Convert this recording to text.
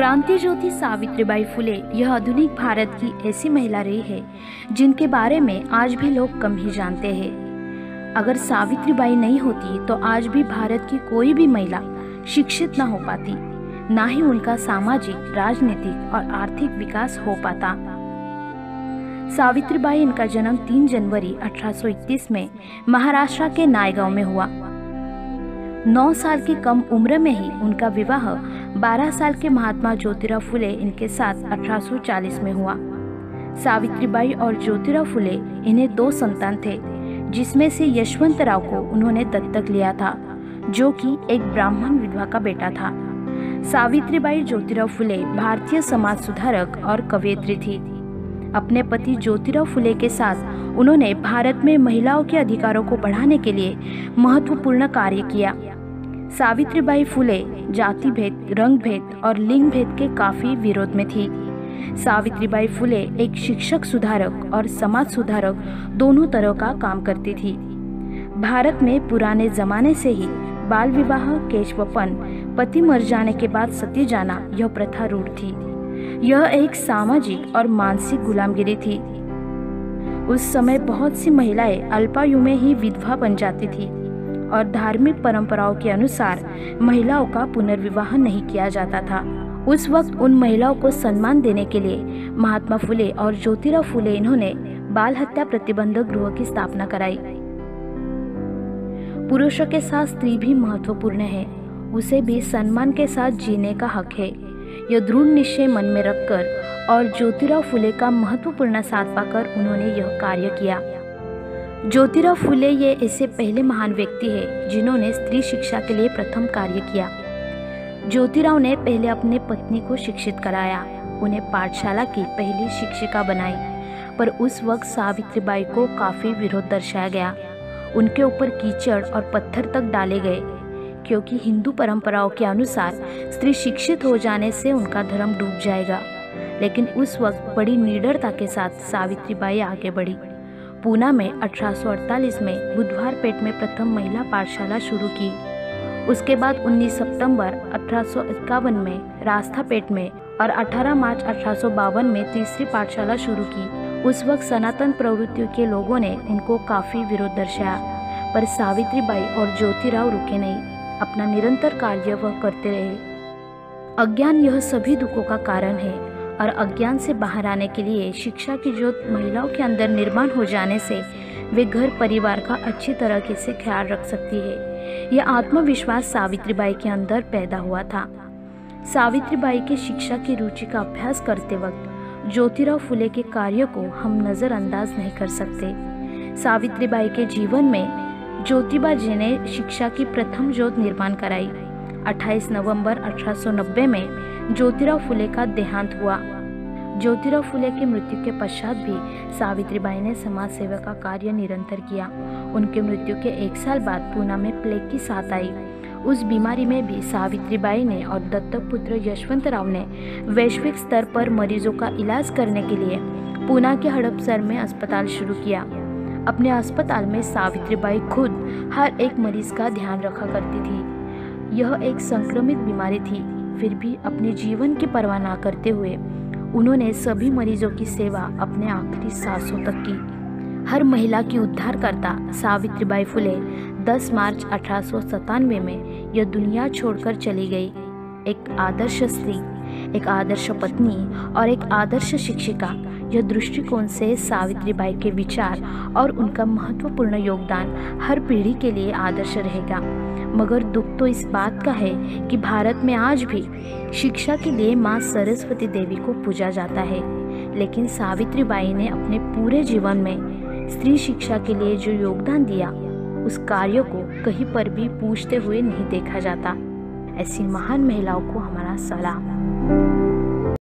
क्रांति ज्योति सावित्रीबाई फुले यह आधुनिक भारत की ऐसी महिला रही है जिनके बारे में आज भी लोग कम ही जानते हैं। अगर सावित्रीबाई नहीं होती तो आज भी भारत की कोई भी महिला शिक्षित न हो पाती, ना ही उनका सामाजिक, राजनीतिक और आर्थिक विकास हो पाता। सावित्रीबाई, इनका जन्म 3 जनवरी 1831 में महाराष्ट्र के नायगांव में हुआ। 9 साल की कम उम्र में ही उनका विवाह 12 साल के महात्मा ज्योतिराव फुले इनके साथ 1840 में हुआ। सावित्रीबाई और ज्योतिराव फुले इन्हें 2 संतान थे, जिसमें से यशवंतराव को उन्होंने दत्तक लिया था, जो कि एक ब्राह्मण विधवा का बेटा था। सावित्रीबाई ज्योतिराव फुले भारतीय समाज सुधारक और कवयित्री थी। अपने पति ज्योतिराव फुले के साथ उन्होंने भारत में महिलाओं के अधिकारों को बढ़ाने के लिए महत्वपूर्ण कार्य किया। सावित्रीबाई फुले जाति भेद, रंग भेद और लिंग भेद के काफी विरोध में थी। सावित्रीबाई फुले एक शिक्षक सुधारक और समाज सुधारक दोनों तरह का काम करती थी। भारत में पुराने जमाने से ही बाल विवाह, केशवपन, पति मर जाने के बाद सती जाना यह प्रथा रूढ़ थी। यह एक सामाजिक और मानसिक गुलामगिरी थी। उस समय बहुत सी महिलाएं अल्पायु में ही विधवा बन जाती थी और धार्मिक परंपराओं के अनुसार महिलाओं का पुनर्विवाह नहीं किया जाता था। उस वक्त उन महिलाओं को सम्मान देने के लिए महात्मा फुले और ज्योतिराव फुले इन्होंने बाल हत्या प्रतिबंधक गृह की स्थापना कराई। पुरुषों के साथ स्त्री भी महत्वपूर्ण है, उसे भी सम्मान के साथ जीने का हक है। यह दृढ़ निश्चय मन में रखकर और ज्योतिराव फुले का महत्वपूर्ण साथ पाकर उन्होंने यह कार्य किया। ज्योतिराव फुले ये ऐसे पहले महान व्यक्ति हैं जिन्होंने स्त्री शिक्षा के लिए प्रथम कार्य किया। ज्योतिराव ने पहले अपने पत्नी को शिक्षित कराया, उन्हें पाठशाला की पहली शिक्षिका बनाई, पर उस वक्त सावित्रीबाई को काफी विरोध दर्शाया गया। उनके ऊपर कीचड़ और पत्थर तक डाले गए, क्योंकि हिंदू परंपराओं के अनुसार स्त्री शिक्षित हो जाने से उनका धर्म डूब जाएगा। लेकिन उस वक्त बड़ी निडरता के साथ सावित्रीबाई आगे बढ़ी। पूना में 1848 में बुधवारपेट में प्रथम महिला पाठशाला शुरू की। उसके बाद 19 सितंबर 1851 में रास्थापेट में और 18 मार्च 1852 में तीसरी पाठशाला शुरू की। उस वक्त सनातन प्रवृत्तियों के लोगों ने उनको काफी विरोध दर्शाया, पर सावित्रीबाई और ज्योतिराव रुके नहीं, अपना निरंतर कार्य वह करते रहे। अज्ञान यह सभी दुखों का कारण है और अज्ञान से बाहर आने के लिए शिक्षा की ज्योत महिलाओं के अंदर निर्माण हो जाने से वे घर परिवार का अच्छी तरीके से ख्याल रख सकती है। यह आत्मविश्वास सावित्रीबाई के अंदर पैदा हुआ था। सावित्रीबाई के शिक्षा की रुचि का अभ्यास करते वक्त ज्योतिराव फुले के कार्य को हम नज़रअंदाज नहीं कर सकते। सावित्रीबाई के जीवन में ज्योतिबा जी ने शिक्षा की प्रथम ज्योत निर्माण कराई। 28 नवंबर 1890 में ज्योतिराव फुले का देहांत हुआ। ज्योतिराव फुले की मृत्यु के पश्चात भी सावित्रीबाई ने समाज सेवा का कार्य निरंतर किया। उनकी मृत्यु के 1 साल बाद पूना में प्लेग की साथ आई। उस बीमारी में भी सावित्रीबाई ने और दत्तक पुत्र यशवंतराव ने वैश्विक स्तर पर मरीजों का इलाज करने के लिए पूना के हड़पसर में अस्पताल शुरू किया। अपने अस्पताल में सावित्रीबाई खुद हर एक मरीज का ध्यान रखा करती थी। यह एक संक्रमित बीमारी थी, फिर भी अपने जीवन की परवाह न करते हुए उन्होंने सभी मरीजों की सेवा अपने आखिरी सांसों तक की। हर महिला की उद्धारकर्ता सावित्रीबाई फुले 10 मार्च 1897 में यह दुनिया छोड़कर चली गई। एक आदर्श स्त्री, एक आदर्श पत्नी और एक आदर्श शिक्षिका, यह दृष्टिकोण से सावित्रीबाई के विचार और उनका महत्वपूर्ण योगदान हर पीढ़ी के लिए आदर्श रहेगा। मगर दुख तो इस बात का है कि भारत में आज भी शिक्षा के लिए माँ सरस्वती देवी को पूजा जाता है, लेकिन सावित्रीबाई ने अपने पूरे जीवन में स्त्री शिक्षा के लिए जो योगदान दिया, उस कार्य को कहीं पर भी पूछते हुए नहीं देखा जाता। ऐसी महान महिलाओं को हमारा सलाम।